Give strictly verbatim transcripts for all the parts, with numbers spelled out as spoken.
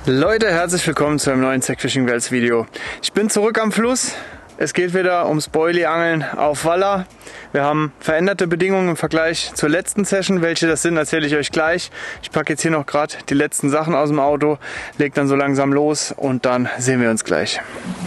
Leute, herzlich willkommen zu einem neuen Zack Fishing Wells Video. Ich bin zurück am Fluss. Es geht wieder ums Boilie-Angeln auf Waller. Wir haben veränderte Bedingungen im Vergleich zur letzten Session. Welche das sind, erzähle ich euch gleich. Ich packe jetzt hier noch gerade die letzten Sachen aus dem Auto, lege dann so langsam los und dann sehen wir uns gleich.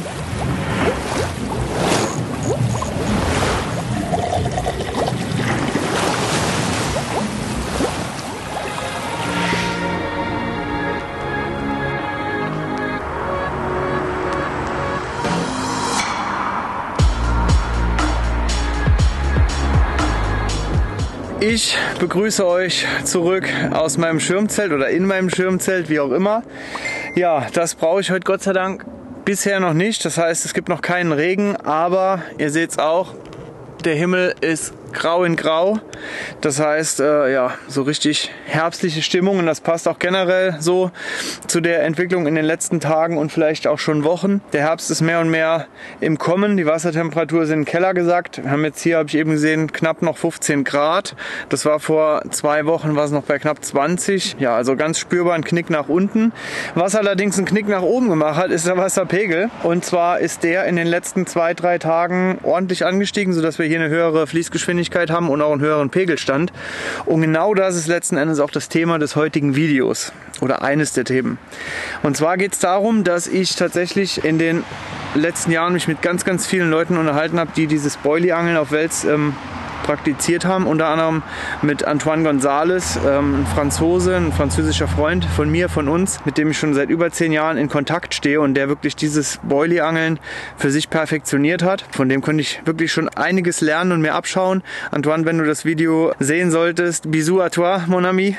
Ich begrüße euch zurück aus meinem Schirmzelt oder in meinem Schirmzelt, wie auch immer. Ja, das brauche ich heute Gott sei Dank bisher noch nicht. Das heißt, es gibt noch keinen Regen, aber ihr seht es auch, der Himmel ist grau in grau. Das heißt, äh, ja, so richtig herbstliche Stimmung, und das passt auch generell so zu der Entwicklung in den letzten Tagen und vielleicht auch schon Wochen. Der Herbst ist mehr und mehr im Kommen. Die Wassertemperatur ist in den Keller gesackt. Wir haben jetzt hier, habe ich eben gesehen, knapp noch fünfzehn Grad. Das war vor zwei Wochen, war es noch bei knapp zwanzig. Ja, also ganz spürbar ein Knick nach unten. Was allerdings einen Knick nach oben gemacht hat, ist der Wasserpegel. Und zwar ist der in den letzten zwei, drei Tagen ordentlich angestiegen, sodass wir hier eine höhere Fließgeschwindigkeit haben und auch einen höheren Pegelstand. Und genau das ist letzten Endes auch das Thema des heutigen Videos oder eines der Themen. Und zwar geht es darum, dass ich tatsächlich in den letzten Jahren mich mit ganz, ganz vielen Leuten unterhalten habe, die dieses Boilie-Angeln auf Wels ähm, praktiziert haben, unter anderem mit Antoine González, ähm, ein Franzose, ein französischer Freund von mir, von uns, mit dem ich schon seit über zehn Jahren in Kontakt stehe und der wirklich dieses Boilie-Angeln für sich perfektioniert hat. Von dem konnte ich wirklich schon einiges lernen und mir abschauen. Antoine, wenn du das Video sehen solltest, bisous à toi, mon ami.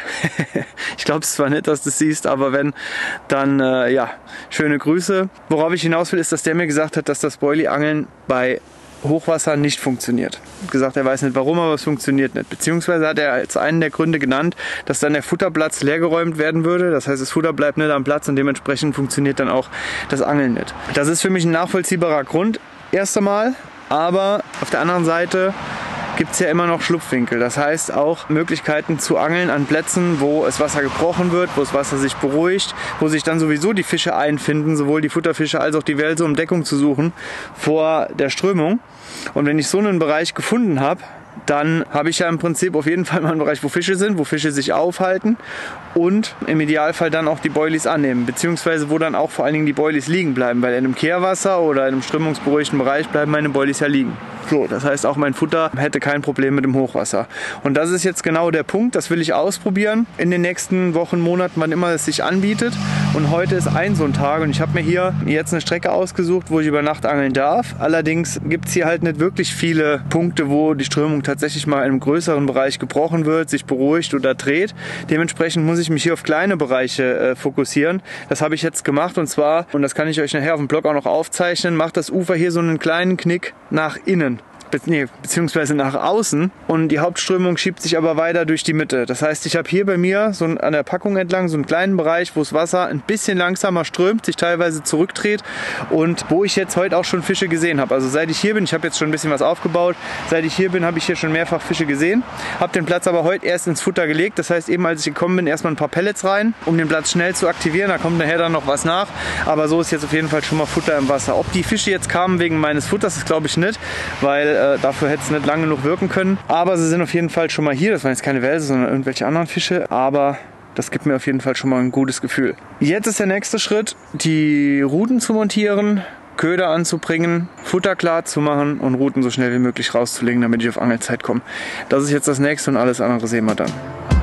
Ich glaube es zwar nicht, dass du es siehst, aber wenn, dann äh, ja, schöne Grüße. Worauf ich hinaus will, ist, dass der mir gesagt hat, dass das Boilie-Angeln bei Hochwasser nicht funktioniert. Er hat gesagt, er weiß nicht warum, aber es funktioniert nicht. Beziehungsweise hat er als einen der Gründe genannt, dass dann der Futterplatz leergeräumt werden würde. Das heißt, das Futter bleibt nicht am Platz und dementsprechend funktioniert dann auch das Angeln nicht. Das ist für mich ein nachvollziehbarer Grund, erst einmal. Aber auf der anderen Seite gibt es ja immer noch Schlupfwinkel. Das heißt auch Möglichkeiten zu angeln an Plätzen, wo das Wasser gebrochen wird, wo das Wasser sich beruhigt, wo sich dann sowieso die Fische einfinden, sowohl die Futterfische als auch die Welse, um Deckung zu suchen vor der Strömung. Und wenn ich so einen Bereich gefunden habe, dann habe ich ja im Prinzip auf jeden Fall mal einen Bereich, wo Fische sind, wo Fische sich aufhalten und im Idealfall dann auch die Boilies annehmen, beziehungsweise wo dann auch vor allen Dingen die Boilies liegen bleiben, weil in einem Kehrwasser oder in einem strömungsberuhigten Bereich bleiben meine Boilies ja liegen. So, das heißt, auch mein Futter hätte kein Problem mit dem Hochwasser. Und das ist jetzt genau der Punkt, das will ich ausprobieren in den nächsten Wochen, Monaten, wann immer es sich anbietet. Und heute ist ein so ein Tag und ich habe mir hier jetzt eine Strecke ausgesucht, wo ich über Nacht angeln darf. Allerdings gibt es hier halt nicht wirklich viele Punkte, wo die Strömung tatsächlich mal in einem größeren Bereich gebrochen wird, sich beruhigt oder dreht. Dementsprechend muss ich mich hier auf kleine Bereiche äh, fokussieren. Das habe ich jetzt gemacht, und zwar, und das kann ich euch nachher auf dem Blog auch noch aufzeichnen, macht das Ufer hier so einen kleinen Knick nach innen. Be nee, beziehungsweise nach außen, und die Hauptströmung schiebt sich aber weiter durch die Mitte. Das heißt, ich habe hier bei mir so an der Packung entlang so einen kleinen Bereich, wo das Wasser ein bisschen langsamer strömt, sich teilweise zurückdreht und wo ich jetzt heute auch schon Fische gesehen habe. Also seit ich hier bin, ich habe jetzt schon ein bisschen was aufgebaut, seit ich hier bin, habe ich hier schon mehrfach Fische gesehen, habe den Platz aber heute erst ins Futter gelegt. Das heißt, eben als ich gekommen bin, erstmal ein paar Pellets rein, um den Platz schnell zu aktivieren. Da kommt nachher dann noch was nach, aber so ist jetzt auf jeden Fall schon mal Futter im Wasser. Ob die Fische jetzt kamen wegen meines Futters, das glaube ich nicht, weil Äh, dafür hätte es nicht lange genug wirken können. Aber sie sind auf jeden Fall schon mal hier. Das waren jetzt keine Welse, sondern irgendwelche anderen Fische. Aber das gibt mir auf jeden Fall schon mal ein gutes Gefühl. Jetzt ist der nächste Schritt, die Routen zu montieren, Köder anzubringen, Futter klar zu machen und Routen so schnell wie möglich rauszulegen, damit ich auf Angelzeit komme. Das ist jetzt das nächste und alles andere sehen wir dann.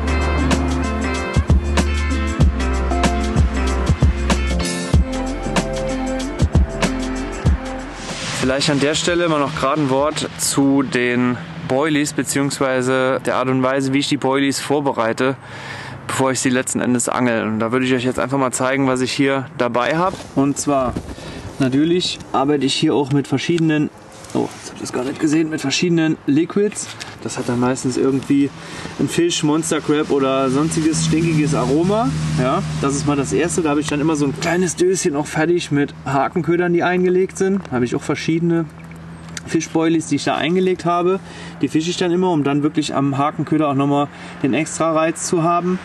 Vielleicht an der Stelle mal noch gerade ein Wort zu den Boilies bzw. der Art und Weise, wie ich die Boilies vorbereite, bevor ich sie letzten Endes angel. Und da würde ich euch jetzt einfach mal zeigen, was ich hier dabei habe. Und zwar, natürlich arbeite ich hier auch mit verschiedenen, oh, jetzt habt ihr das gar nicht gesehen, mit verschiedenen Liquids. Das hat dann meistens irgendwie ein Fisch, Monster Crab oder sonstiges stinkiges Aroma. Ja, das ist mal das erste. Da habe ich dann immer so ein kleines Döschen auch fertig mit Hakenködern, die eingelegt sind. Da habe ich auch verschiedene Fischboilies, die ich da eingelegt habe. Die fische ich dann immer, um dann wirklich am Hakenköder auch nochmal den extra Reiz zu haben.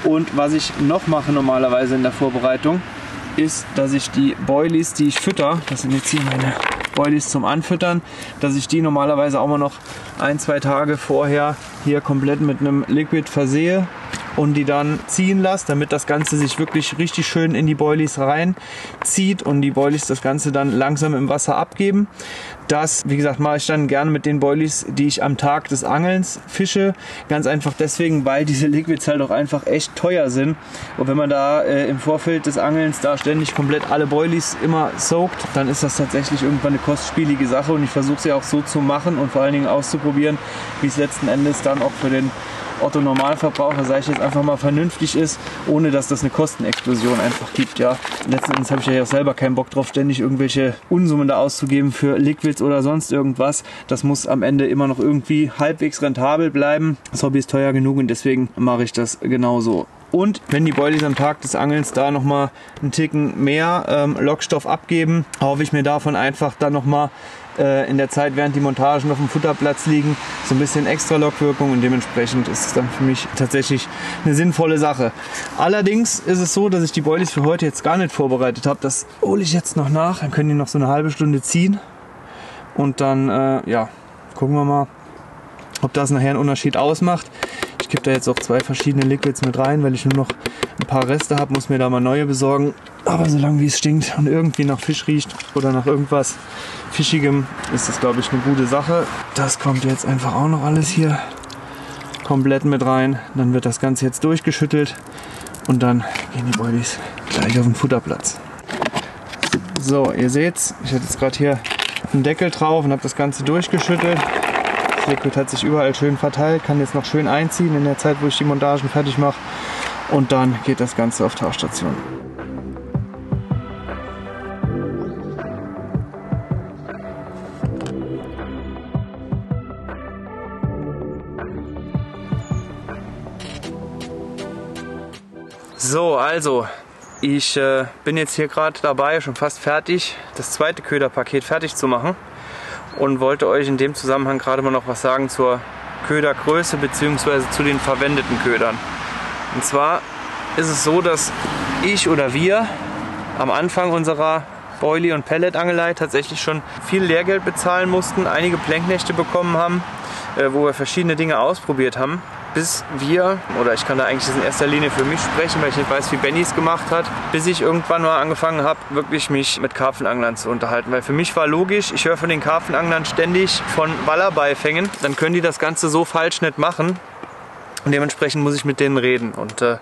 Und was ich noch mache normalerweise in der Vorbereitung, ist, dass ich die Boilies, die ich fütter, das sind jetzt hier meine Boilies zum Anfüttern, dass ich die normalerweise auch mal noch ein, zwei Tage vorher hier komplett mit einem Liquid versehe und die dann ziehen lasse, damit das Ganze sich wirklich richtig schön in die Boilies reinzieht und die Boilies das Ganze dann langsam im Wasser abgeben. Das, wie gesagt, mache ich dann gerne mit den Boilies, die ich am Tag des Angelns fische. Ganz einfach deswegen, weil diese Liquids halt auch einfach echt teuer sind. Und wenn man da äh, im Vorfeld des Angelns da ständig komplett alle Boilies immer soakt, dann ist das tatsächlich irgendwann eine kostspielige Sache. Und ich versuche sie auch so zu machen und vor allen Dingen auszuprobieren, wie es letzten Endes dann auch für den Otto-Normalverbraucher, sage ich jetzt einfach mal, vernünftig ist, ohne dass das eine Kostenexplosion einfach gibt. Ja. Letzten Endes habe ich ja auch selber keinen Bock drauf, ständig irgendwelche Unsummen da auszugeben für Liquids oder sonst irgendwas. Das muss am Ende immer noch irgendwie halbwegs rentabel bleiben. Das Hobby ist teuer genug und deswegen mache ich das genauso. Und wenn die Boilies am Tag des Angelns da nochmal einen Ticken mehr ähm, Lockstoff abgeben, hoffe ich mir davon einfach dann nochmal äh, in der Zeit, während die Montagen auf dem Futterplatz liegen, so ein bisschen extra Lockwirkung und dementsprechend ist es dann für mich tatsächlich eine sinnvolle Sache. Allerdings ist es so, dass ich die Boilies für heute jetzt gar nicht vorbereitet habe. Das hole ich jetzt noch nach, dann können die noch so eine halbe Stunde ziehen und dann, äh, ja, gucken wir mal, ob das nachher einen Unterschied ausmacht. Ich gebe da jetzt auch zwei verschiedene Liquids mit rein, weil ich nur noch ein paar Reste habe, muss mir da mal neue besorgen. Aber solange wie es stinkt und irgendwie nach Fisch riecht oder nach irgendwas Fischigem, ist das, glaube ich, eine gute Sache. Das kommt jetzt einfach auch noch alles hier komplett mit rein. Dann wird das Ganze jetzt durchgeschüttelt und dann gehen die Boilies gleich auf den Futterplatz. So, ihr seht's, ich hatte jetzt gerade hier einen Deckel drauf und habe das Ganze durchgeschüttelt. Das Liquid hat sich überall schön verteilt, kann jetzt noch schön einziehen in der Zeit, wo ich die Montagen fertig mache. Und dann geht das Ganze auf Tauchstation. So, also ich äh, bin jetzt hier gerade dabei, schon fast fertig, das zweite Köderpaket fertig zu machen. Und wollte euch in dem Zusammenhang gerade mal noch was sagen zur Ködergröße bzw. zu den verwendeten Ködern. Und zwar ist es so, dass ich oder wir am Anfang unserer Boilie- und Pellet-Angelei tatsächlich schon viel Lehrgeld bezahlen mussten, einige Plänknächte bekommen haben, wo wir verschiedene Dinge ausprobiert haben, bis wir, oder ich kann da eigentlich in erster Linie für mich sprechen, weil ich nicht weiß, wie Benny es gemacht hat, bis ich irgendwann mal angefangen habe, wirklich mich mit Karpfenanglern zu unterhalten. Weil für mich war logisch, ich höre von den Karpfenanglern ständig von Wallerbeifängen, dann können die das Ganze so falsch nicht machen. Und dementsprechend muss ich mit denen reden. Und äh,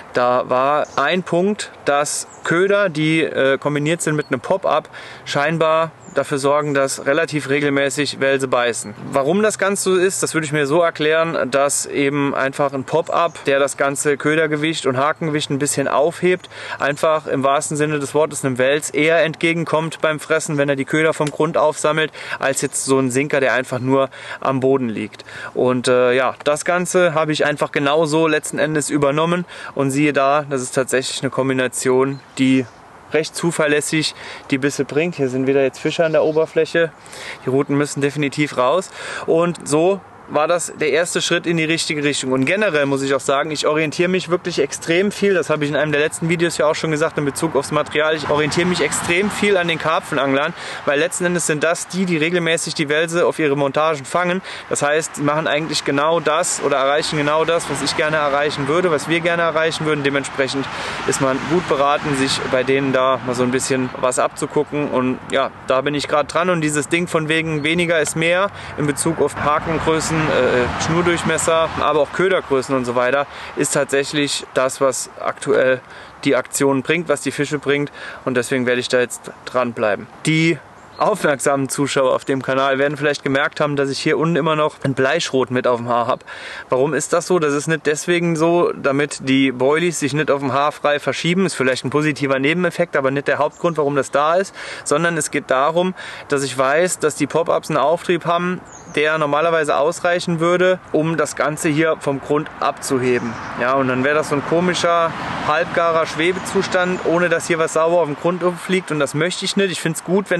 da war ein Punkt, dass Köder, die äh, kombiniert sind mit einem Pop-Up, scheinbar dafür sorgen, dass relativ regelmäßig Welse beißen. Warum das Ganze so ist, das würde ich mir so erklären, dass eben einfach ein Pop-Up, der das ganze Ködergewicht und Hakengewicht ein bisschen aufhebt, einfach im wahrsten Sinne des Wortes einem Wels eher entgegenkommt beim Fressen, wenn er die Köder vom Grund aufsammelt, als jetzt so ein Sinker, der einfach nur am Boden liegt. Und äh, ja, das Ganze habe ich einfach genauso letzten Endes übernommen und siehe da, das ist tatsächlich eine Kombination, die recht zuverlässig die Bisse bringt. Hier sind wieder jetzt Fische an der Oberfläche. Die Ruten müssen definitiv raus. Und so war das der erste Schritt in die richtige Richtung. Und generell muss ich auch sagen, ich orientiere mich wirklich extrem viel, das habe ich in einem der letzten Videos ja auch schon gesagt in Bezug aufs Material, ich orientiere mich extrem viel an den Karpfenanglern, weil letzten Endes sind das die, die regelmäßig die Welse auf ihre Montagen fangen. Das heißt, die machen eigentlich genau das oder erreichen genau das, was ich gerne erreichen würde, was wir gerne erreichen würden. Dementsprechend ist man gut beraten, sich bei denen da mal so ein bisschen was abzugucken. Und ja, da bin ich gerade dran. Und dieses Ding von wegen weniger ist mehr in Bezug auf Hakengrößen, Äh, Schnurdurchmesser, aber auch Ködergrößen und so weiter, ist tatsächlich das, was aktuell die Aktion bringt, was die Fische bringt, und deswegen werde ich da jetzt dranbleiben. Die aufmerksamen Zuschauer auf dem Kanal werden vielleicht gemerkt haben, dass ich hier unten immer noch ein Bleischrot mit auf dem Haar habe. Warum ist das so? Das ist nicht deswegen so, damit die Boilies sich nicht auf dem Haar frei verschieben. Ist vielleicht ein positiver Nebeneffekt, aber nicht der Hauptgrund, warum das da ist, sondern es geht darum, dass ich weiß, dass die Pop-Ups einen Auftrieb haben, der normalerweise ausreichen würde, um das Ganze hier vom Grund abzuheben. Ja, und dann wäre das so ein komischer, halbgarer Schwebezustand, ohne dass hier was sauber auf dem Grund fliegt, und das möchte ich nicht. Ich finde es gut, wenn das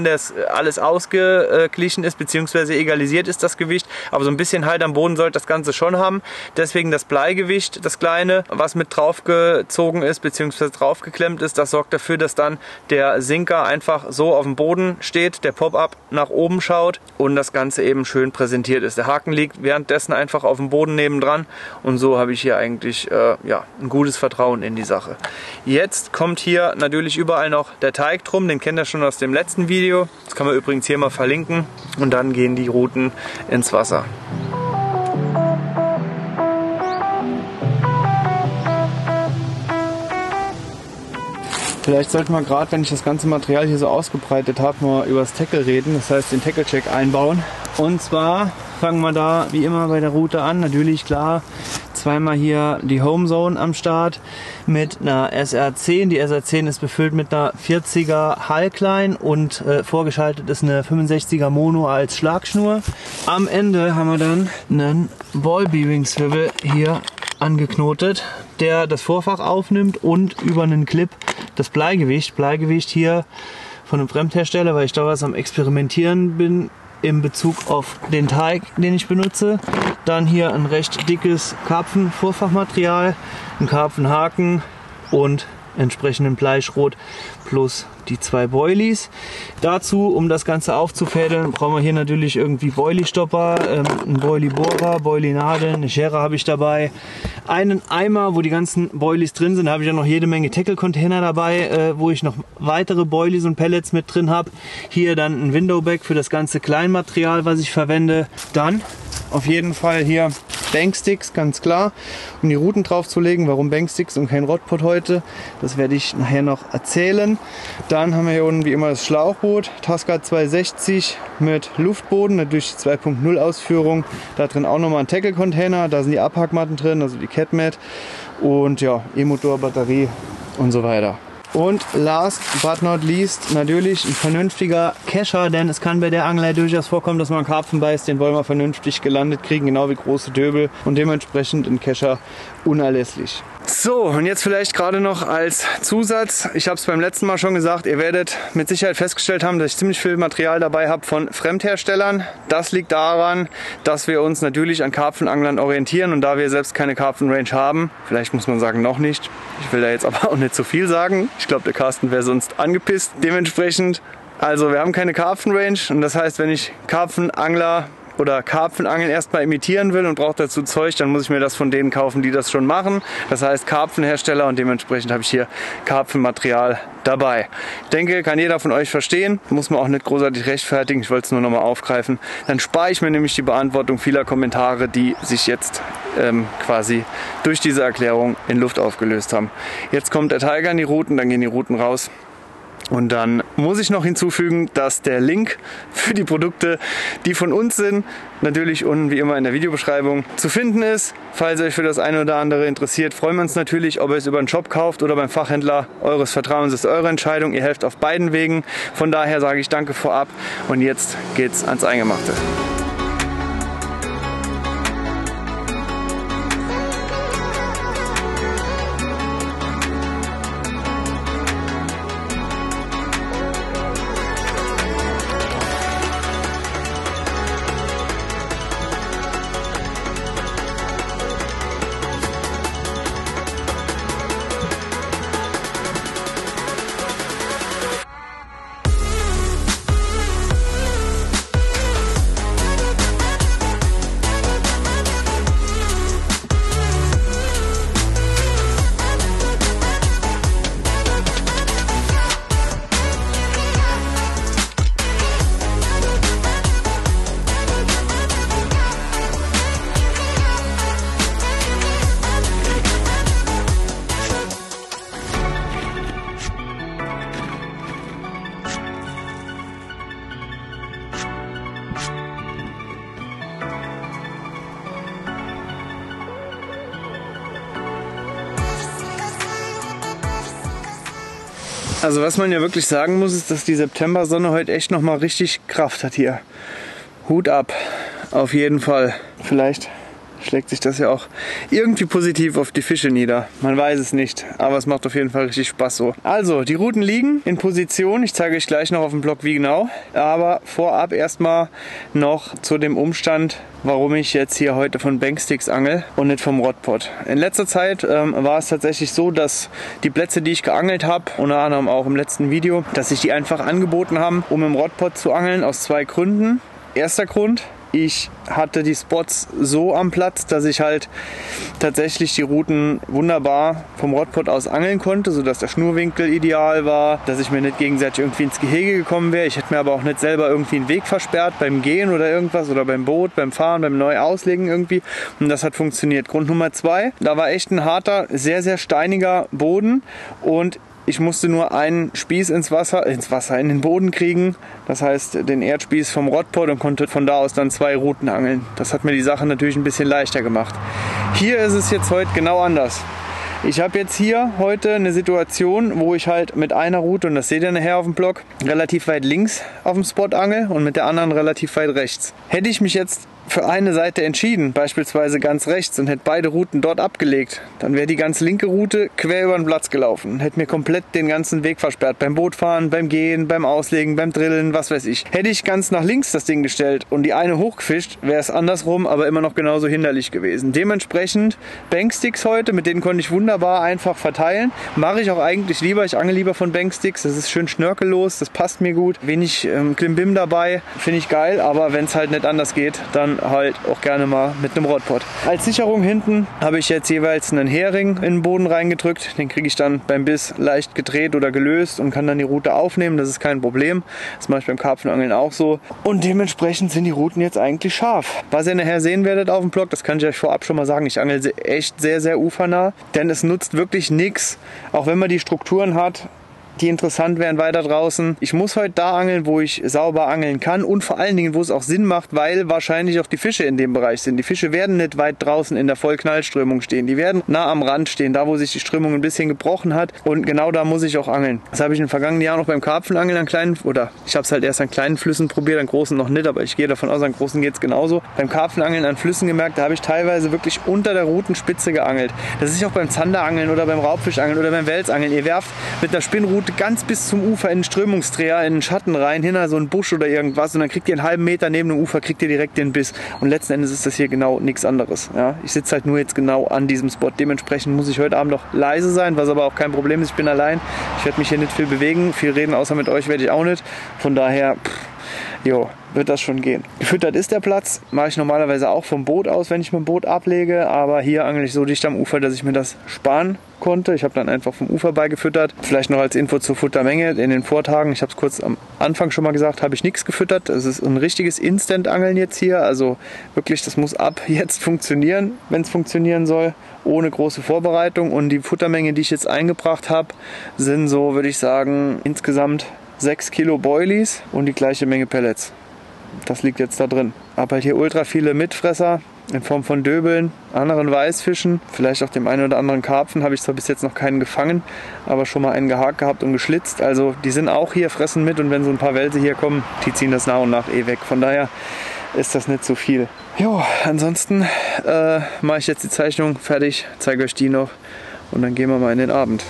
alles ausgeglichen ist, beziehungsweise egalisiert ist das Gewicht. Aber so ein bisschen Halt am Boden sollte das Ganze schon haben. Deswegen das Bleigewicht, das kleine, was mit draufgezogen ist, beziehungsweise draufgeklemmt ist, das sorgt dafür, dass dann der Sinker einfach so auf dem Boden steht, der Pop-Up nach oben schaut und das Ganze eben schön präsentiert ist. Der Haken liegt währenddessen einfach auf dem Boden nebendran und so habe ich hier eigentlich äh, ja, ein gutes Vertrauen in die Sache. Jetzt kommt hier natürlich überall noch der Teig drum, den kennt ihr schon aus dem letzten Video. Das kann man übrigens hier mal verlinken und dann gehen die Ruten ins Wasser. Vielleicht sollte man gerade, wenn ich das ganze Material hier so ausgebreitet habe, mal über das Tackle reden, das heißt den Tackle-Check einbauen. Und zwar fangen wir da wie immer bei der Route an. Natürlich klar, zweimal hier die Home Zone am Start mit einer S R zehn. Die S R zehn ist befüllt mit einer vierziger Halkline und äh, vorgeschaltet ist eine fünfundsechziger Mono als Schlagschnur. Am Ende haben wir dann einen Ball-Bearing-Swivel hier angeknotet, der das Vorfach aufnimmt und über einen Clip das Bleigewicht. Bleigewicht hier von einem Fremdhersteller, weil ich da was am Experimentieren bin in Bezug auf den Teig, den ich benutze. Dann hier ein recht dickes Karpfen-Vorfachmaterial, ein Karpfenhaken und entsprechenden Bleischrot plus die zwei Boilies. Dazu, um das Ganze aufzufädeln, brauchen wir hier natürlich irgendwie Boilie-Stopper, ähm, einen Boilie-Bohrer, Boilie-Nadeln, eine Schere habe ich dabei, einen Eimer, wo die ganzen Boilies drin sind. Da habe ich ja noch jede Menge Tackle-Container dabei, äh, wo ich noch weitere Boilies und Pellets mit drin habe. Hier dann ein Window-Bag für das ganze Kleinmaterial, was ich verwende. Dann auf jeden Fall hier Banksticks, ganz klar, um die Routen drauf zu legen. Warum Banksticks und kein Rodpot heute? Das werde ich nachher noch erzählen. Dann haben wir hier unten wie immer das Schlauchboot, Tasca zweihundertsechzig mit Luftboden, natürlich die zwei Punkt null Ausführung. Da drin auch nochmal ein Tackle-Container, da sind die Abhackmatten drin, also die Catmat und ja, E-Motor, Batterie und so weiter. Und last but not least natürlich ein vernünftiger Kescher, denn es kann bei der Angelei durchaus vorkommen, dass man einen Karpfen beißt, den wollen wir vernünftig gelandet kriegen, genau wie große Döbel und dementsprechend ein Kescher unerlässlich. So, und jetzt vielleicht gerade noch als Zusatz, ich habe es beim letzten Mal schon gesagt, ihr werdet mit Sicherheit festgestellt haben, dass ich ziemlich viel Material dabei habe von Fremdherstellern. Das liegt daran, dass wir uns natürlich an Karpfenanglern orientieren und da wir selbst keine Karpfenrange haben, vielleicht muss man sagen noch nicht, ich will da jetzt aber auch nicht zu viel sagen, ich glaube der Carsten wäre sonst angepisst, dementsprechend, also wir haben keine Karpfenrange und das heißt, wenn ich Karpfenangler oder Karpfenangeln erstmal imitieren will und braucht dazu Zeug, dann muss ich mir das von denen kaufen, die das schon machen. Das heißt Karpfenhersteller und dementsprechend habe ich hier Karpfenmaterial dabei. Ich denke, kann jeder von euch verstehen, muss man auch nicht großartig rechtfertigen, ich wollte es nur noch mal aufgreifen. Dann spare ich mir nämlich die Beantwortung vieler Kommentare, die sich jetzt ähm, quasi durch diese Erklärung in Luft aufgelöst haben. Jetzt kommt der Tiger in die Routen, dann gehen die Routen raus. Und dann muss ich noch hinzufügen, dass der Link für die Produkte, die von uns sind, natürlich unten wie immer in der Videobeschreibung zu finden ist. Falls ihr euch für das eine oder andere interessiert, freuen wir uns natürlich, ob ihr es über den Shop kauft oder beim Fachhändler eures Vertrauens. Das ist eure Entscheidung. Ihr helft auf beiden Wegen. Von daher sage ich danke vorab und jetzt geht's ans Eingemachte. Also was man ja wirklich sagen muss, ist, dass die Septembersonne heute echt noch mal richtig Kraft hat hier. Hut ab, auf jeden Fall. Vielleicht schlägt sich das ja auch irgendwie positiv auf die Fische nieder. Man weiß es nicht, aber es macht auf jeden Fall richtig Spaß so. Also, die Routen liegen in Position. Ich zeige euch gleich noch auf dem Blog, wie genau. Aber vorab erstmal noch zu dem Umstand, warum ich jetzt hier heute von Banksticks angel und nicht vom Rodpot. In letzter Zeit ähm, war es tatsächlich so, dass die Plätze, die ich geangelt habe, unter anderem auch im letzten Video, dass sich die einfach angeboten haben, um im Rodpot zu angeln, aus zwei Gründen. Erster Grund: Ich hatte die Spots so am Platz, dass ich halt tatsächlich die Routen wunderbar vom Rodpot aus angeln konnte, sodass der Schnurwinkel ideal war, dass ich mir nicht gegenseitig irgendwie ins Gehege gekommen wäre. Ich hätte mir aber auch nicht selber irgendwie einen Weg versperrt beim Gehen oder irgendwas oder beim Boot, beim Fahren, beim Neuauslegen irgendwie. Und das hat funktioniert. Grund Nummer zwei: Da war echt ein harter, sehr, sehr steiniger Boden und ich musste nur einen Spieß ins Wasser, ins Wasser, in den Boden kriegen. Das heißt, den Erdspieß vom Rodpot, und konnte von da aus dann zwei Routen angeln. Das hat mir die Sache natürlich ein bisschen leichter gemacht. Hier ist es jetzt heute genau anders. Ich habe jetzt hier heute eine Situation, wo ich halt mit einer Route, und das seht ihr nachher auf dem Blog, relativ weit links auf dem Spot angel und mit der anderen relativ weit rechts. Hätte ich mich jetzt für eine Seite entschieden, beispielsweise ganz rechts, und hätte beide Routen dort abgelegt, dann wäre die ganz linke Route quer über den Platz gelaufen, hätte mir komplett den ganzen Weg versperrt, beim Bootfahren, beim Gehen, beim Auslegen, beim Drillen, was weiß ich. Hätte ich ganz nach links das Ding gestellt und die eine hochgefischt, wäre es andersrum, aber immer noch genauso hinderlich gewesen. Dementsprechend Banksticks heute, mit denen konnte ich wunderbar einfach verteilen. Mache ich auch eigentlich lieber, ich angel lieber von Banksticks, das ist schön schnörkellos, das passt mir gut, wenig ähm, Klimbim dabei, finde ich geil, aber wenn es halt nicht anders geht, dann halt auch gerne mal mit einem Rodpot. Als Sicherung hinten habe ich jetzt jeweils einen Hering in den Boden reingedrückt. Den kriege ich dann beim Biss leicht gedreht oder gelöst und kann dann die Route aufnehmen. Das ist kein Problem. Das mache ich beim Karpfenangeln auch so. Und dementsprechend sind die Routen jetzt eigentlich scharf. Was ihr nachher sehen werdet auf dem Blog, das kann ich euch vorab schon mal sagen. Ich angel echt sehr, sehr ufernah, denn es nutzt wirklich nichts, auch wenn man die Strukturen hat, die interessant wären weiter draußen. Ich muss heute da angeln, wo ich sauber angeln kann und vor allen Dingen, wo es auch Sinn macht, weil wahrscheinlich auch die Fische in dem Bereich sind. Die Fische werden nicht weit draußen in der Vollknallströmung stehen. Die werden nah am Rand stehen, da wo sich die Strömung ein bisschen gebrochen hat, und genau da muss ich auch angeln. Das habe ich in den vergangenen Jahren noch beim Karpfenangeln an kleinen, oder ich habe es halt erst an kleinen Flüssen probiert, an großen noch nicht, aber ich gehe davon aus, an großen geht es genauso. Beim Karpfenangeln an Flüssen gemerkt, da habe ich teilweise wirklich unter der Routenspitze geangelt. Das ist auch beim Zanderangeln oder beim Raubfischangeln oder beim Welsangeln. Ihr werft mit einer Spinnrute ganz bis zum Ufer in den Strömungsdreher, in den Schatten rein, hinter so einen Busch oder irgendwas, und dann kriegt ihr einen halben Meter neben dem Ufer, kriegt ihr direkt den Biss. Und letzten Endes ist das hier genau nichts anderes. Ja? Ich sitze halt nur jetzt genau an diesem Spot. Dementsprechend muss ich heute Abend noch leise sein, was aber auch kein Problem ist. Ich bin allein. Ich werde mich hier nicht viel bewegen. Viel reden, außer mit euch werde ich auch nicht. Von daher, pff, jo, wird das schon gehen. Gefüttert ist der Platz. Mache ich normalerweise auch vom Boot aus, wenn ich mit dem Boot ablege. Aber hier angel ich so dicht am Ufer, dass ich mir das sparen konnte. Ich habe dann einfach vom Ufer beigefüttert. Vielleicht noch als Info zur Futtermenge. In den Vortagen, ich habe es kurz am Anfang schon mal gesagt, habe ich nichts gefüttert. Es ist ein richtiges Instant-Angeln jetzt hier. Also wirklich, das muss ab jetzt funktionieren, wenn es funktionieren soll. Ohne große Vorbereitung. Und die Futtermenge, die ich jetzt eingebracht habe, sind so, würde ich sagen, insgesamt sechs Kilo Boilies und die gleiche Menge Pellets. Das liegt jetzt da drin. Aber halt hier ultra viele Mitfresser in Form von Döbeln, anderen Weißfischen, vielleicht auch dem einen oder anderen Karpfen. Habe ich zwar bis jetzt noch keinen gefangen, aber schon mal einen gehakt gehabt und geschlitzt. Also die sind auch hier, fressen mit, und wenn so ein paar Welse hier kommen, die ziehen das nach und nach eh weg. Von daher ist das nicht so viel. Jo, ansonsten äh, mache ich jetzt die Zeichnung fertig, zeige euch die noch und dann gehen wir mal in den Abend.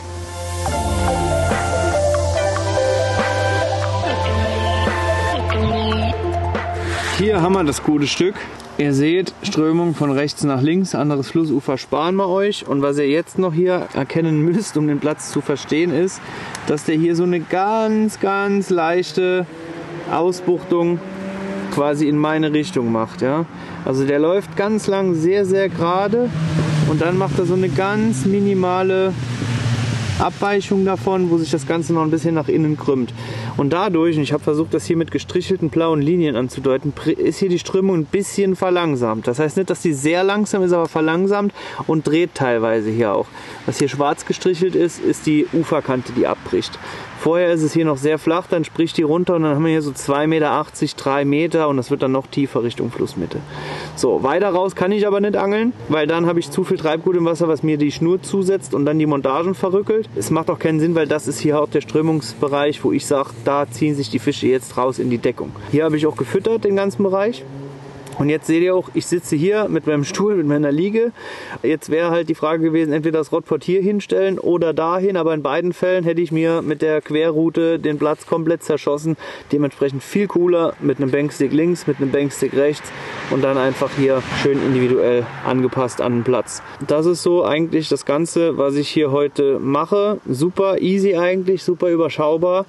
Hier haben wir das gute Stück. Ihr seht, Strömung von rechts nach links, anderes Flussufer sparen wir euch. Und was ihr jetzt noch hier erkennen müsst, um den Platz zu verstehen, ist, dass der hier so eine ganz, ganz leichte Ausbuchtung quasi in meine Richtung macht. Ja? Also der läuft ganz lang sehr, sehr gerade, und dann macht er so eine ganz minimale Abweichung davon, wo sich das Ganze noch ein bisschen nach innen krümmt. Und dadurch, und ich habe versucht, das hier mit gestrichelten blauen Linien anzudeuten, ist hier die Strömung ein bisschen verlangsamt. Das heißt nicht, dass die sehr langsam ist, aber verlangsamt und dreht teilweise hier auch. Was hier schwarz gestrichelt ist, ist die Uferkante, die abbricht. Vorher ist es hier noch sehr flach, dann spricht die runter und dann haben wir hier so zwei Meter achtzig, drei Meter, und das wird dann noch tiefer Richtung Flussmitte. So, weiter raus kann ich aber nicht angeln, weil dann habe ich zu viel Treibgut im Wasser, was mir die Schnur zusetzt und dann die Montagen verrückelt. Es macht auch keinen Sinn, weil das ist hier auch der Strömungsbereich, wo ich sage, da ziehen sich die Fische jetzt raus in die Deckung. Hier habe ich auch gefüttert, den ganzen Bereich. Und jetzt seht ihr auch, ich sitze hier mit meinem Stuhl, mit meiner Liege. Jetzt wäre halt die Frage gewesen, entweder das Rodport hier hinstellen oder dahin. Aber in beiden Fällen hätte ich mir mit der Querroute den Platz komplett zerschossen. Dementsprechend viel cooler mit einem Bankstick links, mit einem Bankstick rechts und dann einfach hier schön individuell angepasst an den Platz. Das ist so eigentlich das Ganze, was ich hier heute mache. Super easy eigentlich, super überschaubar.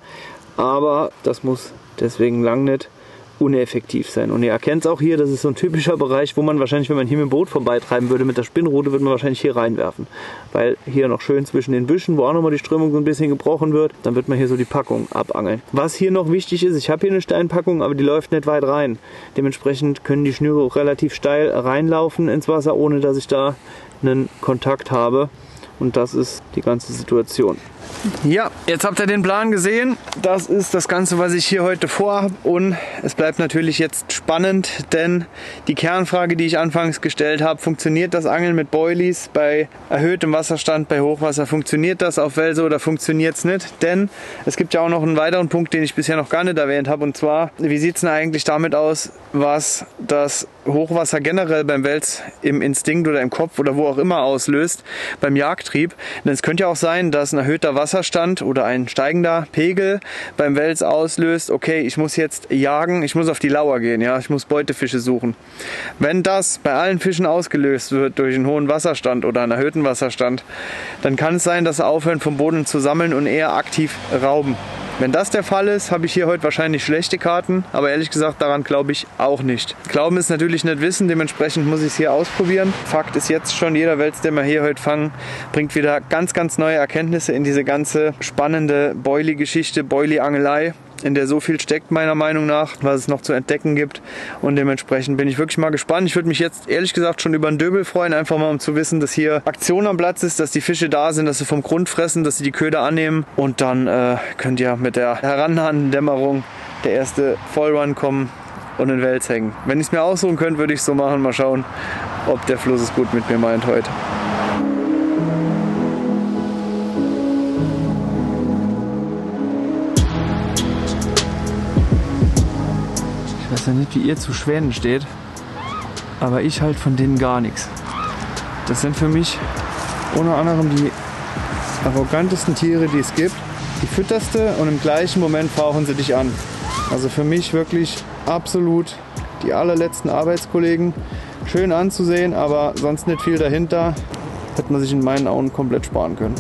Aber das muss deswegen lang nicht uneffektiv sein. Und ihr erkennt es auch hier, das ist so ein typischer Bereich, wo man wahrscheinlich, wenn man hier mit dem Boot vorbeitreiben würde, mit der Spinnrute, würde man wahrscheinlich hier reinwerfen. Weil hier noch schön zwischen den Büschen, wo auch nochmal die Strömung so ein bisschen gebrochen wird, dann wird man hier so die Packung abangeln. Was hier noch wichtig ist, ich habe hier eine Steinpackung, aber die läuft nicht weit rein. Dementsprechend können die Schnüre auch relativ steil reinlaufen ins Wasser, ohne dass ich da einen Kontakt habe. Und das ist die ganze Situation. Ja, jetzt habt ihr den Plan gesehen. Das ist das Ganze, was ich hier heute vorhabe. Und es bleibt natürlich jetzt spannend, denn die Kernfrage, die ich anfangs gestellt habe, funktioniert das Angeln mit Boilies bei erhöhtem Wasserstand, bei Hochwasser? Funktioniert das auf Welse oder funktioniert es nicht? Denn es gibt ja auch noch einen weiteren Punkt, den ich bisher noch gar nicht erwähnt habe. Und zwar, wie sieht es denn eigentlich damit aus, was das Hochwasser generell beim Wels im Instinkt oder im Kopf oder wo auch immer auslöst beim Jagdtrieb? Denn es könnte ja auch sein, dass ein erhöhter Wasserstand oder ein steigender Pegel beim Wels auslöst, okay, ich muss jetzt jagen, ich muss auf die Lauer gehen, ja, ich muss Beutefische suchen. Wenn das bei allen Fischen ausgelöst wird durch einen hohen Wasserstand oder einen erhöhten Wasserstand, dann kann es sein, dass sie aufhören vom Boden zu sammeln und eher aktiv rauben. Wenn das der Fall ist, habe ich hier heute wahrscheinlich schlechte Karten, aber ehrlich gesagt, daran glaube ich auch nicht. Glauben ist natürlich nicht Wissen, dementsprechend muss ich es hier ausprobieren. Fakt ist jetzt schon, jeder Wels, den wir hier heute fangen, bringt wieder ganz, ganz neue Erkenntnisse in diese ganze spannende Boilie-Geschichte, Boilie-Angelei, in der so viel steckt meiner Meinung nach, was es noch zu entdecken gibt, und dementsprechend bin ich wirklich mal gespannt. Ich würde mich jetzt ehrlich gesagt schon über einen Döbel freuen, einfach mal um zu wissen, dass hier Aktion am Platz ist, dass die Fische da sind, dass sie vom Grund fressen, dass sie die Köder annehmen, und dann äh, könnt ihr mit der herannahenden Dämmerung der erste Vollrun kommen und den Wels hängen. Wenn ich es mir aussuchen könnte, würde ich es so machen. Mal schauen, ob der Fluss es gut mit mir meint heute. Ich weiß ja nicht, wie ihr zu Schwänen steht, aber ich halt von denen gar nichts. Das sind für mich unter anderem die arrogantesten Tiere, die es gibt. Die fütterst du und im gleichen Moment fauchen sie dich an. Also für mich wirklich absolut die allerletzten Arbeitskollegen. Schön anzusehen, aber sonst nicht viel dahinter. Hätte man sich in meinen Augen komplett sparen können.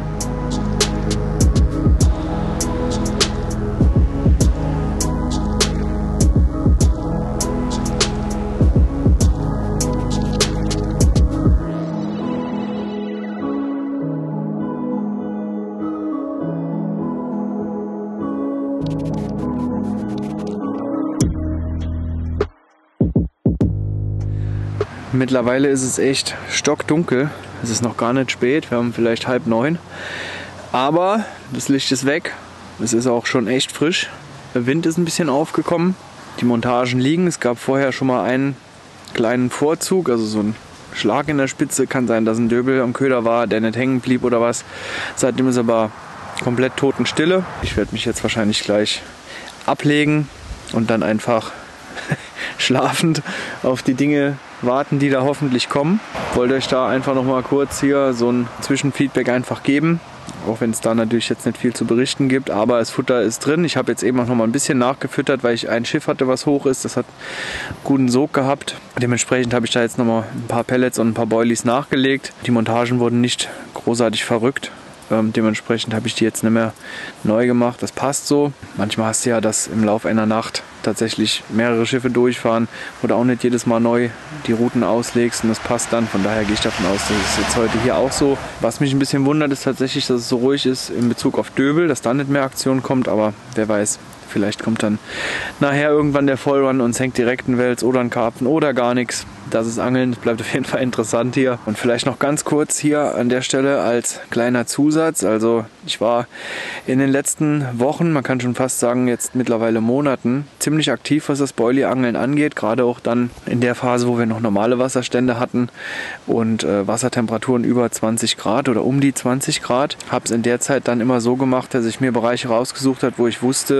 Mittlerweile ist es echt stockdunkel. Es ist noch gar nicht spät. Wir haben vielleicht halb neun. Aber das Licht ist weg. Es ist auch schon echt frisch. Der Wind ist ein bisschen aufgekommen. Die Montagen liegen. Es gab vorher schon mal einen kleinen Vorzug, also so ein Schlag in der Spitze. Kann sein, dass ein Döbel am Köder war, der nicht hängen blieb oder was. Seitdem ist aber komplett Totenstille. Ich werde mich jetzt wahrscheinlich gleich ablegen und dann einfach schlafend auf die Dinge warten, die da hoffentlich kommen. Ich wollte euch da einfach noch mal kurz hier so ein Zwischenfeedback einfach geben, auch wenn es da natürlich jetzt nicht viel zu berichten gibt, aber das Futter ist drin. Ich habe jetzt eben auch noch mal ein bisschen nachgefüttert, weil ich ein Schiff hatte, was hoch ist. Das hat guten Sog gehabt. Dementsprechend habe ich da jetzt noch mal ein paar Pellets und ein paar Boilies nachgelegt. Die Montagen wurden nicht großartig verrückt. Ähm, dementsprechend habe ich die jetzt nicht mehr neu gemacht. Das passt so. Manchmal hast du ja, dass im Laufe einer Nacht tatsächlich mehrere Schiffe durchfahren oder auch nicht jedes Mal neu die Routen auslegst, und das passt dann. Von daher gehe ich davon aus, dass es jetzt heute hier auch so. Was mich ein bisschen wundert, ist tatsächlich, dass es so ruhig ist in Bezug auf Döbel, dass da nicht mehr Aktion kommt, aber wer weiß. Vielleicht kommt dann nachher irgendwann der Vollrun und es hängt direkt ein Wels oder ein Karpfen oder gar nichts. Das ist Angeln, das bleibt auf jeden Fall interessant hier. Und vielleicht noch ganz kurz hier an der Stelle als kleiner Zusatz. Also ich war in den letzten Wochen, man kann schon fast sagen jetzt mittlerweile Monaten, ziemlich aktiv, was das Boilie-Angeln angeht. Gerade auch dann in der Phase, wo wir noch normale Wasserstände hatten und äh, Wassertemperaturen über zwanzig Grad oder um die zwanzig Grad. Habe es in der Zeit dann immer so gemacht, dass ich mir Bereiche rausgesucht habe, wo ich wusste, dass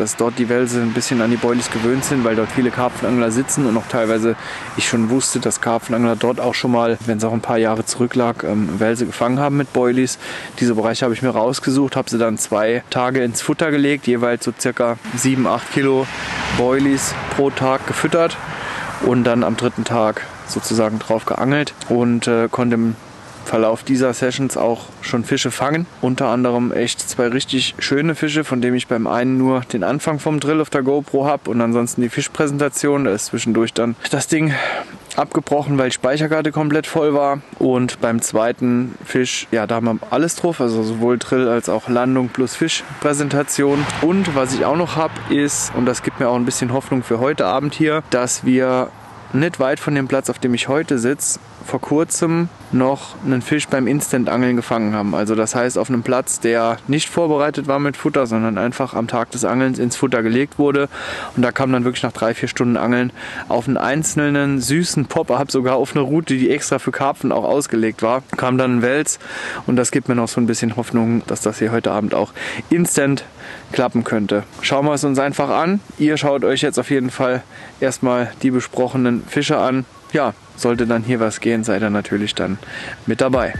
dass dort die Welse ein bisschen an die Boilies gewöhnt sind, weil dort viele Karpfenangler sitzen und auch teilweise ich schon wusste, dass Karpfenangler dort auch schon mal, wenn es auch ein paar Jahre zurücklag, ähm, Welse gefangen haben mit Boilies. Diese Bereiche habe ich mir rausgesucht, habe sie dann zwei Tage ins Futter gelegt, jeweils so circa sieben, acht Kilo Boilies pro Tag gefüttert und dann am dritten Tag sozusagen drauf geangelt und äh, konnte im Verlauf dieser Sessions auch schon Fische fangen. Unter anderem echt zwei richtig schöne Fische, von denen ich beim einen nur den Anfang vom Drill auf der GoPro habe und ansonsten die Fischpräsentation. Da ist zwischendurch dann das Ding abgebrochen, weil die Speicherkarte komplett voll war. Und beim zweiten Fisch, ja, da haben wir alles drauf, also sowohl Drill als auch Landung plus Fischpräsentation. Und was ich auch noch habe ist, und das gibt mir auch ein bisschen Hoffnung für heute Abend hier, dass wir nicht weit von dem Platz, auf dem ich heute sitze, vor kurzem noch einen Fisch beim Instant-Angeln gefangen haben. Also das heißt auf einem Platz, der nicht vorbereitet war mit Futter, sondern einfach am Tag des Angelns ins Futter gelegt wurde. Und da kam dann wirklich nach drei, vier Stunden Angeln auf einen einzelnen süßen Pop-Up, sogar auf eine Route, die extra für Karpfen auch ausgelegt war, kam dann ein Wels. Und das gibt mir noch so ein bisschen Hoffnung, dass das hier heute Abend auch instant klappen könnte. Schauen wir es uns einfach an. Ihr schaut euch jetzt auf jeden Fall erstmal die besprochenen Fische an. Ja, sollte dann hier was gehen, seid ihr natürlich dann mit dabei.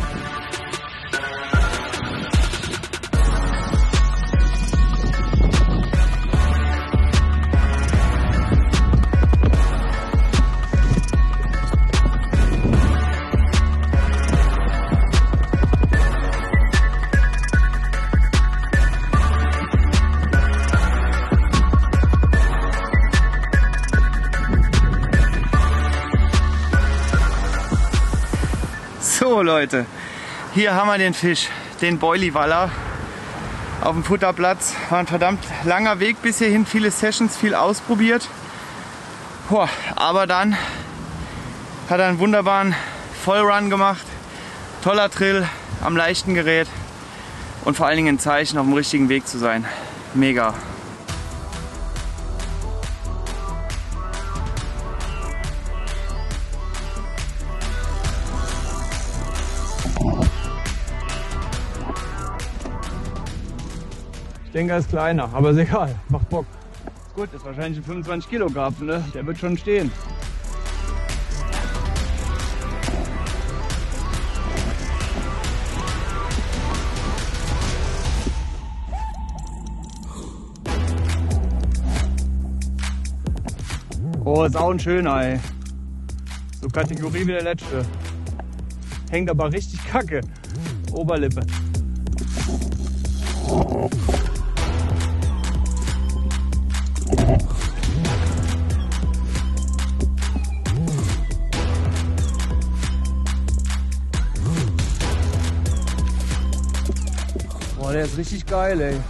So Leute, hier haben wir den Fisch, den Boilie-Waller auf dem Futterplatz. War ein verdammt langer Weg bis hierhin, viele Sessions, viel ausprobiert. Boah, aber dann hat er einen wunderbaren Vollrun gemacht, toller Drill am leichten Gerät und vor allen Dingen ein Zeichen, auf dem richtigen Weg zu sein. Mega. Ich denke, er ist kleiner, aber ist egal, macht Bock. Gut, das ist wahrscheinlich ein fünfundzwanzig Kilo Karpfen, ne? Der wird schon stehen. Oh, ist auch ein schöner, ey. So Kategorie wie der letzte. Hängt aber richtig kacke. Oberlippe. Boah, der ist richtig geil, ey.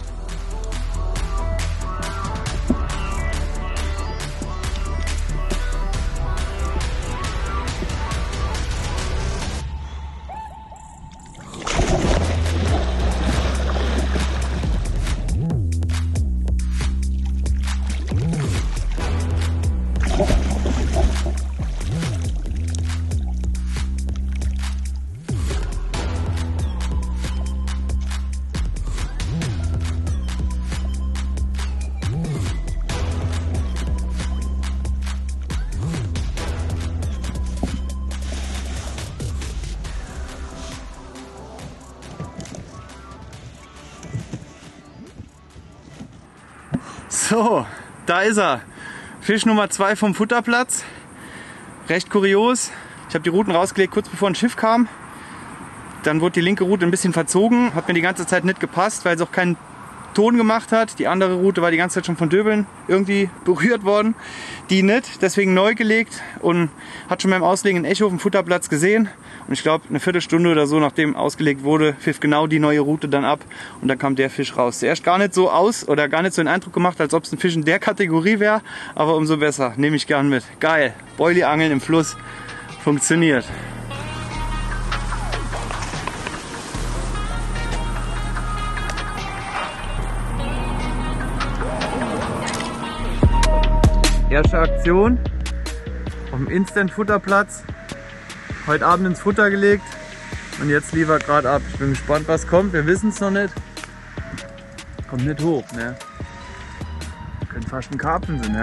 So, da ist er. Fisch Nummer zwei vom Futterplatz. Recht kurios. Ich habe die Routen rausgelegt, kurz bevor ein Schiff kam. Dann wurde die linke Route ein bisschen verzogen. Hat mir die ganze Zeit nicht gepasst, weil es auch keinen Ton gemacht hat. Die andere Route war die ganze Zeit schon von Döbeln irgendwie berührt worden. Die nicht, deswegen neu gelegt und hat schon beim Auslegen ein Echo auf dem Futterplatz gesehen. Und ich glaube, eine Viertelstunde oder so, nachdem ausgelegt wurde, pfiff genau die neue Route dann ab und dann kam der Fisch raus. Zuerst gar nicht so aus oder gar nicht so den Eindruck gemacht, als ob es ein Fisch in der Kategorie wäre, aber umso besser. Nehme ich gern mit. Geil. Boilie-Angeln im Fluss. Funktioniert. Erste Aktion auf dem Instant-Futterplatz. Heute Abend ins Futter gelegt und jetzt liefert gerade ab. Ich bin gespannt, was kommt. Wir wissen es noch nicht. Kommt nicht hoch, ne? fast ein Karpfen sind, ja?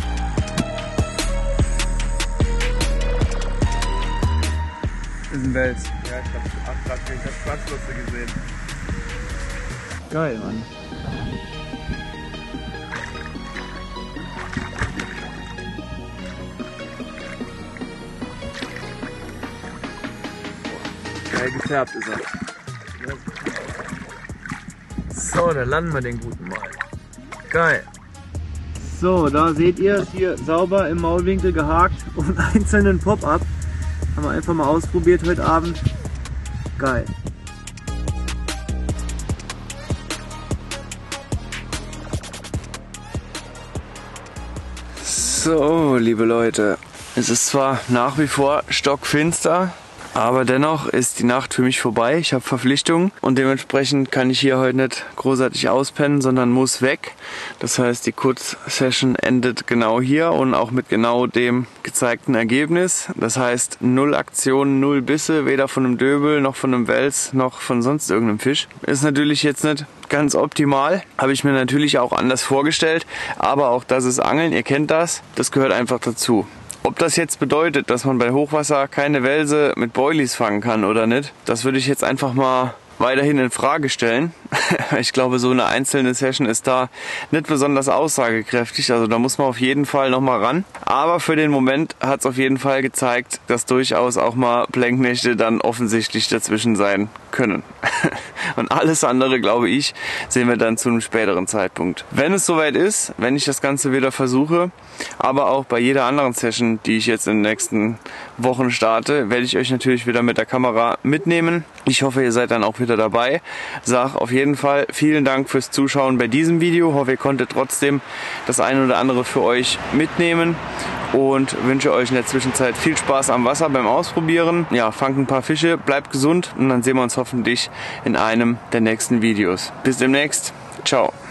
Das ist ein Wels. Ja, ich hab gerade Schwarzlotse gesehen. Geil, Mann. Geil gefärbt ist er. So, dann landen wir den guten mal. Geil. So, da seht ihr, hier sauber im Maulwinkel gehakt und einzelnen Pop-Up. Haben wir einfach mal ausprobiert heute Abend. Geil. So, liebe Leute, es ist zwar nach wie vor stockfinster, aber dennoch ist die Nacht für mich vorbei. Ich habe Verpflichtungen und dementsprechend kann ich hier heute nicht großartig auspennen, sondern muss weg. Das heißt, die Kurzsession endet genau hier und auch mit genau dem gezeigten Ergebnis. Das heißt, null Aktionen, null Bisse, weder von einem Döbel noch von einem Wels noch von sonst irgendeinem Fisch. Ist natürlich jetzt nicht ganz optimal, habe ich mir natürlich auch anders vorgestellt, aber auch das ist Angeln, ihr kennt das, das gehört einfach dazu. Ob das jetzt bedeutet, dass man bei Hochwasser keine Welse mit Boilies fangen kann oder nicht, das würde ich jetzt einfach mal weiterhin in Frage stellen. Ich glaube, so eine einzelne Session ist da nicht besonders aussagekräftig, also da muss man auf jeden Fall nochmal ran. Aber für den Moment hat es auf jeden Fall gezeigt, dass durchaus auch mal Blenknächte dann offensichtlich dazwischen sein können. Und alles andere, glaube ich, sehen wir dann zu einem späteren Zeitpunkt. Wenn es soweit ist, wenn ich das Ganze wieder versuche, aber auch bei jeder anderen Session, die ich jetzt in den nächsten Wochen starte, werde ich euch natürlich wieder mit der Kamera mitnehmen. Ich hoffe, ihr seid dann auch wieder dabei. Sag auf jeden Fall vielen Dank fürs Zuschauen bei diesem Video. Hoffe, ihr konntet trotzdem das eine oder andere für euch mitnehmen und wünsche euch in der Zwischenzeit viel Spaß am Wasser beim Ausprobieren. Ja, fangt ein paar Fische, bleibt gesund und dann sehen wir uns hoffentlich in einem der nächsten Videos. Bis demnächst. Ciao.